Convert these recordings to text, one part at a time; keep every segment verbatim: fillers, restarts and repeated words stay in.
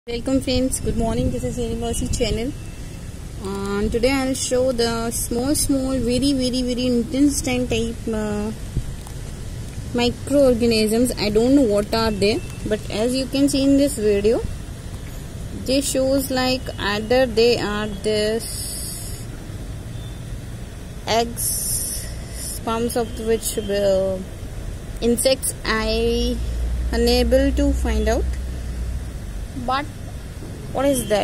Welcome friends, good morning. This is Universal channel. Uh, today I will show the small small very very very intestine type uh, microorganisms. I don't know what are they, but as you can see in this video, they shows like either they are this eggs, sperms of which uh, insects. I unable to find out. But what is that?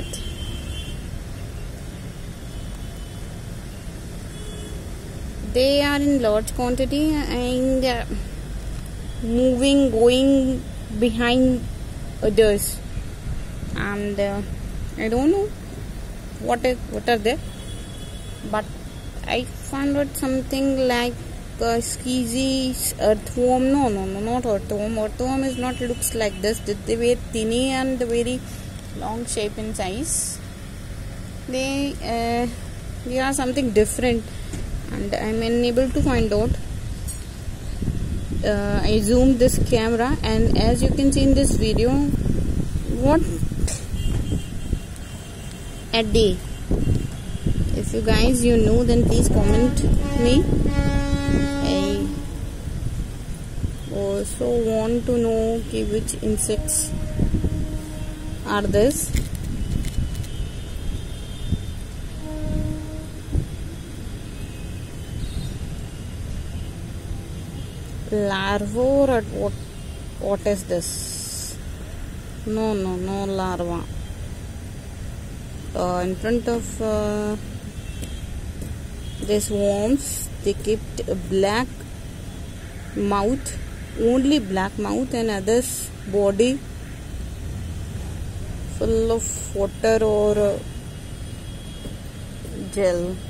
They are in large quantity and uh, moving, going behind others, and uh, I don't know what is, what are they, but I found out something like uh, skeezy earthworm. No, no, no, not earthworm. Earthworm is not looks like this. They were tiny and very long shape in size. They uh, they are something different, and I am unable to find out. Uh, I zoomed this camera, and as you can see in this video, what a day! If you guys you know, then please comment me. I also want to know okay, which insects are this. Larva or what? What is this? No, no, no larva. Uh, in front of uh, these worms, they kept a black mouth, only black mouth, and others body full of water or uh, gel.